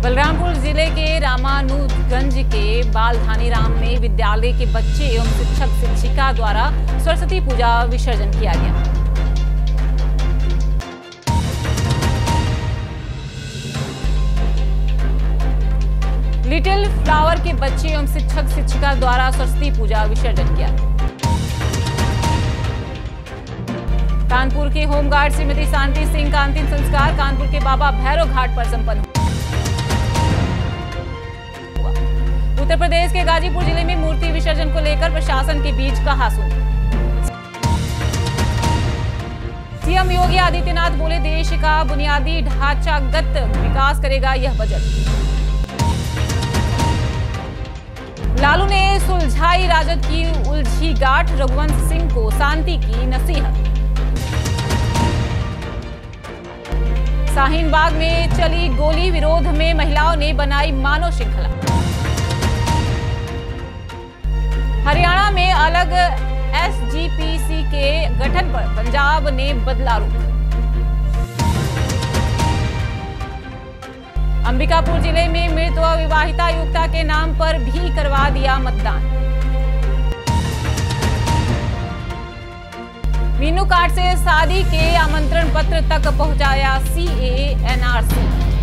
बलरामपुर जिले के रामानुजगंज के बालधानी राम में विद्यालय के बच्चे एवं शिक्षक शिक्षिका द्वारा सरस्वती पूजा विसर्जन किया गया। लिटिल फ्लावर के बच्चे एवं शिक्षक शिक्षिका द्वारा सरस्वती पूजा विसर्जन किया। कानपुर के होमगार्ड श्रीमती शांति सिंह का अंतिम संस्कार कानपुर के बाबा भैरव घाट पर संपन्न हुआ। उत्तर प्रदेश के गाजीपुर जिले में मूर्ति विसर्जन को लेकर प्रशासन के बीच कहासुनी। सीएम योगी आदित्यनाथ बोले, देश का बुनियादी ढांचागत विकास करेगा यह बजट। लालू ने सुलझाई राजद की उलझी गांठ, रघुवंश सिंह को शांति की नसीहत। शाहीन बाग में चली गोली विरोध में महिलाओं ने बनाई मानव श्रृंखला। हरियाणा में अलग एसजीपीसी के गठन पर पंजाब ने बदला रुख। अंबिकापुर जिले में मृत विवाहिता युवता के नाम पर भी करवा दिया मतदान। मीनू कार्ड से शादी के आमंत्रण पत्र तक पहुंचाया सीएए एनआरसी।